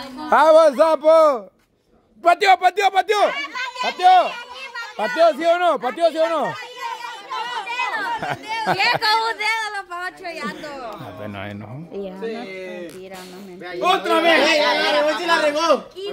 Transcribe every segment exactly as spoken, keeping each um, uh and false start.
¡Vamos, sapo! ¡Pateó, pateó, pateó! ¡Pateó! ¿Pateó, sí o no? ¿Pateó, sí o no? Bien, con un dedo lo estaba chollando. Ah, bueno, ahí no. Ya, no, mentira, no mentira. ¡Otra vez! ¡Sí la regó!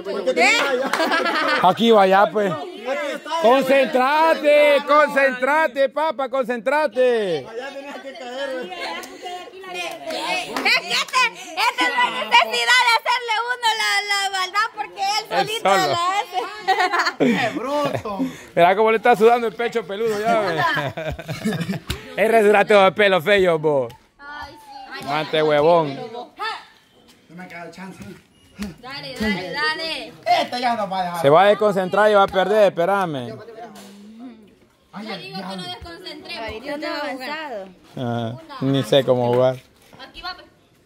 Aquí vaya, pues. ¡Concentrate! ¡Concentrate, papá! ¡Concentrate! Allá tenías que caer. Es que este, este no hay necesidad de hacerle uno la, la maldad porque él solito solo. la hace. ¡Qué bruto! Mira cómo le está sudando el pecho peludo, ya ves. Es resurateo de pelo feo, vos. Ay, sí. Mante huevón. No me queda el chance. Dale, dale, dale. Este ya no va a dejar. Se va a desconcentrar y va a perder, espérame. Yo digo que lo desconcentré. Ahorita no no avanzado. Ah, ni sé cómo jugar. Aquí va.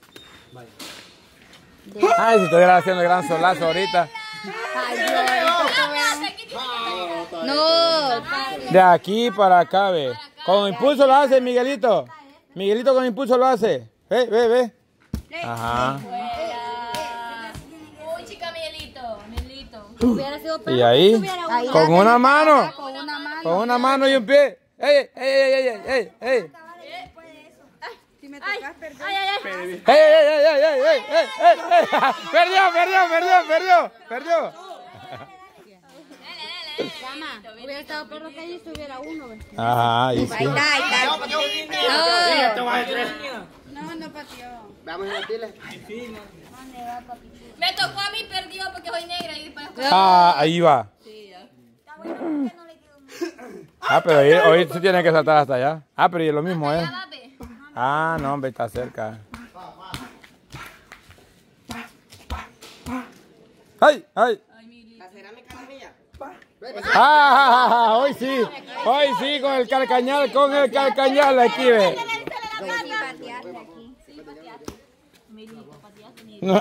Ay, si estuviera haciendo el gran solazo ahorita. No. De aquí para acá, ve. Con impulso lo hace, Miguelito. Miguelito con impulso lo hace. Ve, ve, ve. Ajá. Uy, chica, Miguelito. Miguelito. Hubiera sido Y ahí, con una mano. con una mano. Con una mano y un pie. ¡Ey, ey, ey, ey, ey, ey, ey! Si me tocas, perdón. Ay, ay, ay. ¡Ey, ey, ey, ey, ey, ey, ey, ey, ey! ¡Perdió, perdió, perdió, perdió, perdió! Llama, hubiera estado por la calle y estuviera uno. ¿Ves? Ajá, ahí sí. Ahí está, ahí está. No, no pateó. Vamos a decirle. Me tocó a mí, perdió porque soy negra y después. Ah, ahí va. Ah, pero hoy, hoy sí tiene que saltar hasta allá. Ah, pero y lo mismo, ¿eh? Ah, no, hombre, está cerca. ¡Ay, ay! Ah, hoy sí, hoy sí, con el calcañal, con el calcañal aquí, ve. No,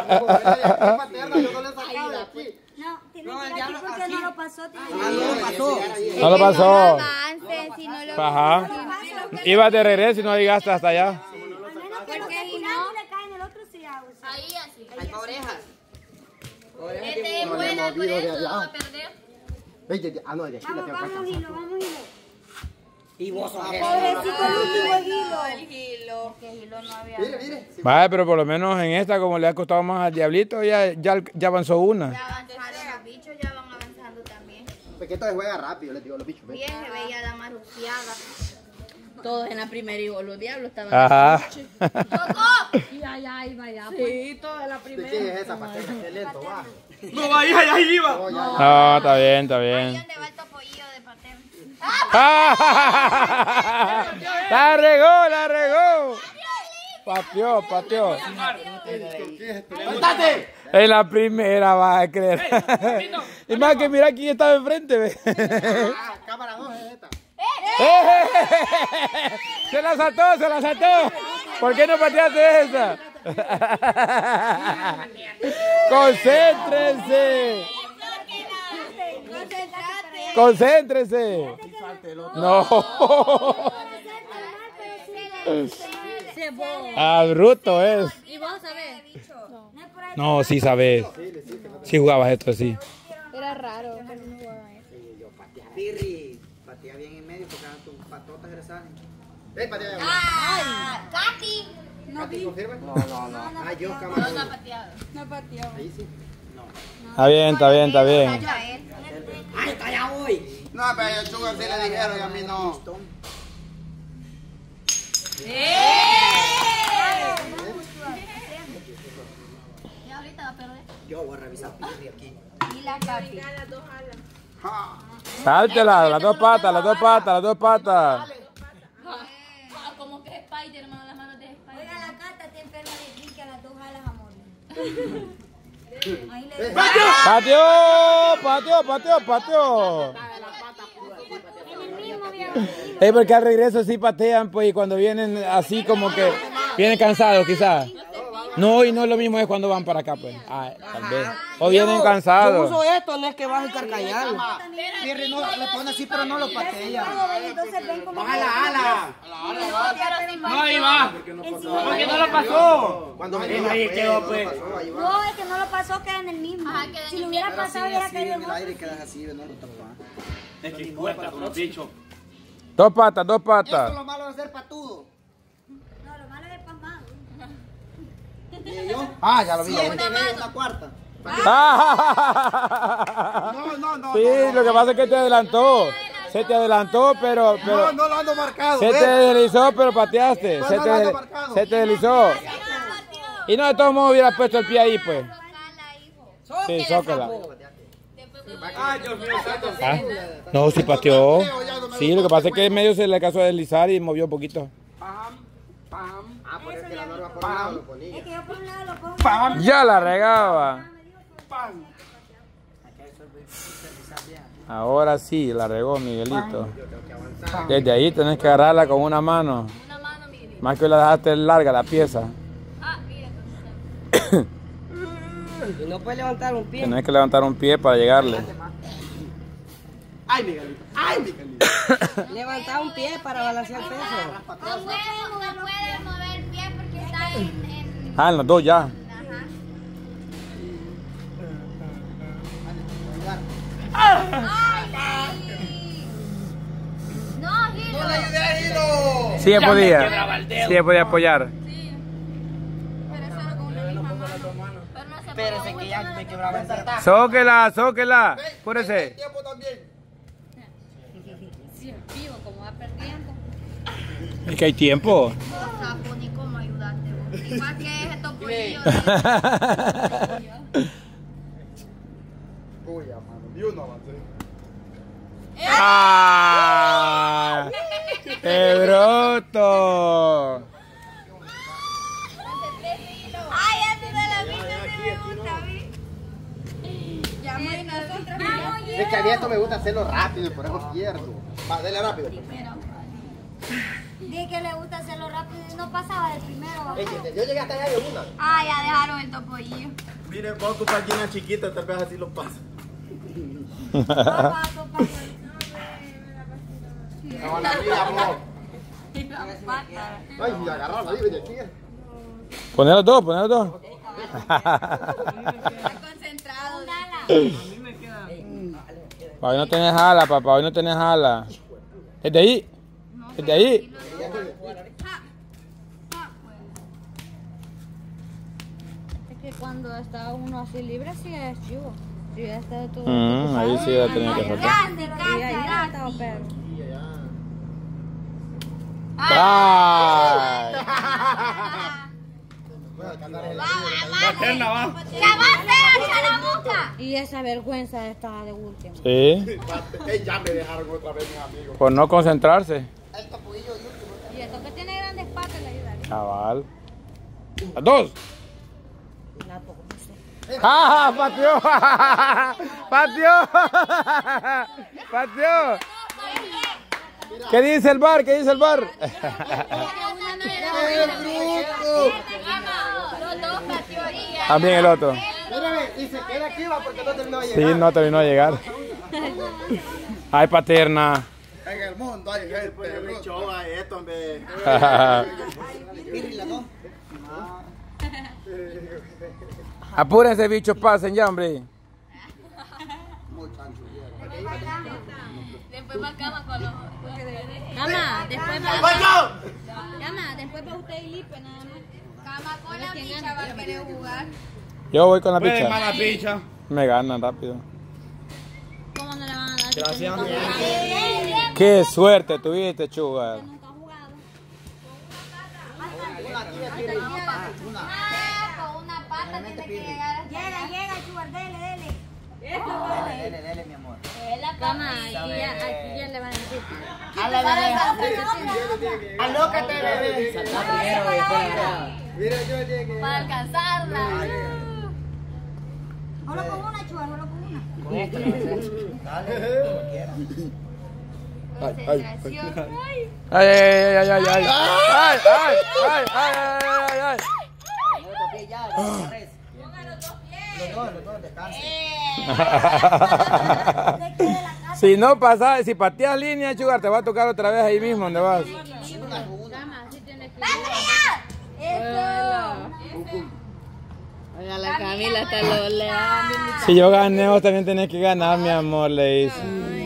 tiene que ir aquí porque no lo pasó. No lo pasó. Avance, si no lo. Ajá. Ibas de regreso y no llegaste hasta allá. Porque si no le cae en el otro sí hago. Ahí así. Hay orejas. Este es buena, por eso no va a perder. Ah, no, de aquí la Vamos, tengo que vamos, Hilo, vamos, Hilo. Y vos sos Pobrecito el último Hilo. El Gilo. Que Gilo no había. Mire, mire. Vale, pero por lo menos en esta, como le ha costado más al diablito, ya, ya, ya avanzó una. Ya avanzaron los bichos, ya van avanzando también. Porque esto se juega rápido, les digo los bichos. Bien, se veía la maruciada. Todos en la primera y los diablos estaban. Ajá. ¡Tocó! Y allá iba allá. Sí, toda la ¿De primera. quién es esa patera? Qué lento va. No, ahí, ahí, ahí iba. No, está bien, está bien. ¿Dónde va el topollillo de pateo? ¡Ah! La regó, la regó. Pateó, pateó. ¡Suéltate! En la primera vas a creer. Y más que mira quién estaba enfrente, ve. Ah, cámara dos es esta. Se la saltó, se la saltó. ¿Por qué no pateaste esa? Concéntrense. Concéntrense. No. Ah, bruto es. ¿Y vos sabés? No, sí sabes. Sí jugabas esto, sí. Era raro que no jugaba eso. Pirri, patea bien en medio porque tus patotas regresan. ¡Eh, patea bien! ¡Ah! ¡Katy! ¿Katy confirma? No, no, no. Ah, yo, cámara. No ha pateado. No pateó. Ahí sí. Está bien, está bien, está bien. ¡Ahí está, ya voy! No, pero a Chuga sí le dijeron y a mí no. Ya ahorita va a perder. Yo voy a revisar Pirri aquí. Y la Katy. Sáltela, las dos patas, las dos patas, las dos patas. Como que es Spider-Man, las manos de Spider-Man. Oiga, la Cata te enferma de pique a las dos alas, amor. Ahí le Pateó, pateó, pateó, pateó. Es porque al regreso sí patean, pues, y cuando vienen así como que vienen cansados quizás. No, y no es lo mismo es cuando van para acá, pues. Ay, tal vez. O vienen cansados. Yo uso esto, no es que vas a carcallar. Pierre no le pone así, pero no lo patea. Entonces ven como... Ala, ala. No, ahí va. ¿Por qué no lo pasó? Cuando ahí quedó, pues. No, es que no lo pasó, queda en el mismo. Si lo hubiera pasado, hubiera caído en el aire otro. quedas así, no lo tapas. Es que cuesta con los bichos. Dos patas, dos Esto es patas. lo malo de ser patudo. No, lo malo es el pasmado. ¿Y yo? Ah, ya lo vi. Siete veces una cuarta. Ah. No, no, no. Sí, lo que pasa es que te adelantó. Se te adelantó, pero... pero No, no lo ando marcado. se te deslizó, pero pateaste. Se te, del- se te deslizó. Y no, de todos modos hubieras puesto el pie ahí, pues. Sí, zócala. Ay, Dios mío, santo. Ah, no, sí pateó. Sí, lo que pasa es que en medio se le alcanzó a deslizar y movió un poquito. Ah, por eso que la norma por un lado lo ponía. Es que yo por un lado lo pongo. Ya la regaba. Ahora sí, la regó Miguelito. Desde ahí tenés que agarrarla con una mano. Más que la dejaste larga la pieza. Y no puedes levantar un pie. Tenés que levantar un pie para llegarle. Ay, Miguelito. Ay, Miguelito. Levantar un pie para balancear peso. No puede, no puede mover el pie porque está en... en... Ah, en los dos ya. Ajá. ¡Ay, sí! No, Gilo. ¡No le ayudé a Gilo! Sí, se podía. Sí, se podía apoyar. Sí. Pero eso era con una misma mano. Pero no se Espérese que ya me quebraba el dedo. Zóquela, zóquela. Apúrese. Tiempo también. Sí, vivo, como va perdiendo. Es que hay tiempo. No sapo ni cómo ayudarte vos. Igual que ese topollillo. Uy, mano. Ni uno avancé. ¡Ah! ¡Qué broto! Ay, ese de la vida sí me gusta, ¿vi? Ya muy nosotros. Es que a mí esto me gusta hacerlo rápido y por eso pierdo. Va, dale rápido. Dije que le gusta hacerlo rápido y no pasaba del primero. Ey, yo llegué hasta allá de una. Ah, ya dejaron el topollillo. Mire, voy a ocupar aquí una chiquita, tal vez así lo paso. Papá, papá. No, la mía, amor. Y las patas. Ay, y agarrar la vive de aquí. Poner los dos, poner los dos. Está concentrado. Hoy no tenés ala, papá, hoy no tenés ala. Desde ahí. Desde ahí. Es que cuando está uno así libre, sí es chivo. Si hubiera estado todo. Mm, ahí sí va a tener que soltar. Casi, Y ahí casi, no estaba casi. perro. ¡Ay! Paterna, va. ¡Ya va a ser a Charamuca! Y esa vergüenza estaba de último. Sí, Ey, ya me dejaron otra vez mis amigos. por no concentrarse. Y esto que tiene grandes patas le ayudaría. Chaval. ¡Las dos! Tampoco sé. ¡Ah! ¡Pateó! ¡Pateó! ¡Pateó! ¿Qué dice el bar? ¿Qué dice el bar? Los dos pateorías. También el otro. Mírame, y se queda aquí va porque no terminó de Sí, llegar. no terminó de llegar. Ay, paterna. En el mundo hay gente, pero show a esto, hombre. Apúrense, bichos, pasen ya, hombre. Después va cama con los... Cama, después va. ¡Vaya! Cama, después va usted y Lipe nada más. Cama con la picha va a querer jugar. Yo voy con la Pues, picha. mala picha. Me ganan rápido. ¿Cómo no le van a dar? Gracias. Qué suerte tuviste, Chuga. Nunca ha jugado. Ah, con una pata tiene que llegar hasta Llega, llega, Chugar, dele, dele. Dele, dele, mi amor. Cama, y ya, aquí ya le van a decir. Alócate, bebé. Mira, yo llegué. para alcanzarla. Solo con una, Chugar, solo con una. Concentración. Ay, ay, ay, ay, ay, ay, ay, ay, ay, ay, ay, ay. Los dos, los dos, descansen. Si no pasas, si pateas línea, Chugar, te va a tocar otra vez ahí mismo donde vas. Oiga, la Camila hasta lo le da. Si yo gané, vos también tenés que ganar, mi amor, le dice.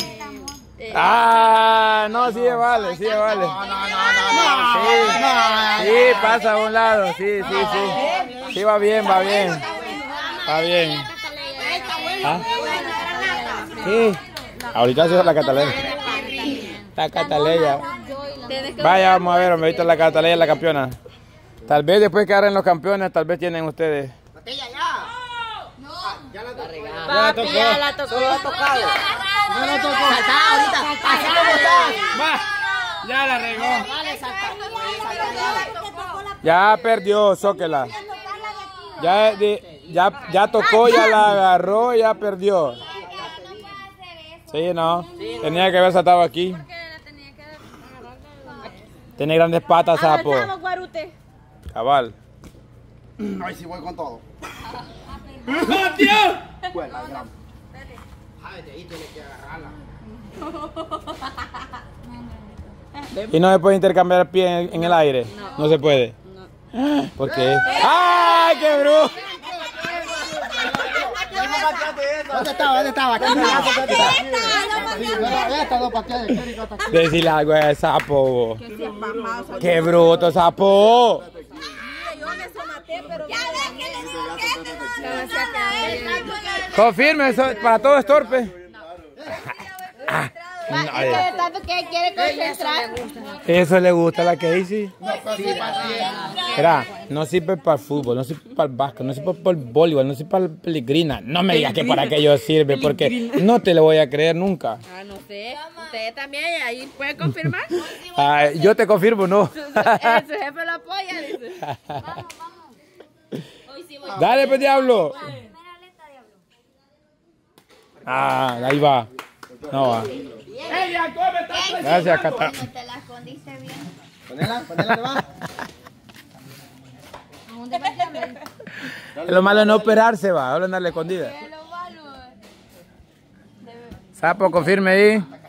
Ah, no, sí vale, sí vale. No, no, no, Sí, sí, pasa a un lado, sí, sí, sí. Sí, va bien, va bien. Va bien. ¿Ah? Sí. Ahorita se hizo la Cataleya. La Cataleya. Vaya, vamos a ver, me visto la Cataleya, la campeona. Tal vez después que agarren los campeones, tal vez tienen ustedes. Botella ya. Ya la tocó. Papi, ya la tocó. Solo ha tocado. No lo tocó. Saltá ahorita. Así como está. Va. Ya la regó. Ya perdió, Zóquela. Ya, de- ya, ya tocó, ya la agarró, ya perdió. Sí, no. Tenía que haber saltado aquí. Tiene grandes patas, sapo. Cabal. Ay, sí voy con todo. ¡Tío! Bueno, gramo. ¿Y no se puede intercambiar el pie en, en el aire? No, se puede. No. ¿Por qué? ¡Ay, qué brujo! ¿Dónde estaba? ¿Dónde estaba? ¿Dónde estaba? Estas dos pateadas. Decirle algo a ese sapo. ¡Qué bruto, sapo! Confirme, eso para todo es torpe. Es que de tanto que quiere concentrar. Eso le gusta a la Casey. Mira, no sirve para el fútbol, no sirve para el básquet, no sirve para el voleibol, no sirve para el peligrina. No me digas que para aquello sirve, porque no te lo voy a creer nunca. Ah, no sé. Ustedes también ahí pueden confirmar. Ah, yo te confirmo, no. Su jefe lo apoya, dice. Dale, pues, diablo. Ah, ahí va. No va. Gracias, Cata. Te la escondiste bien. Ponela, ponela nomás. Lo malo es no operarse, va. Solo andarle escondida. Sapo, confirme ahí.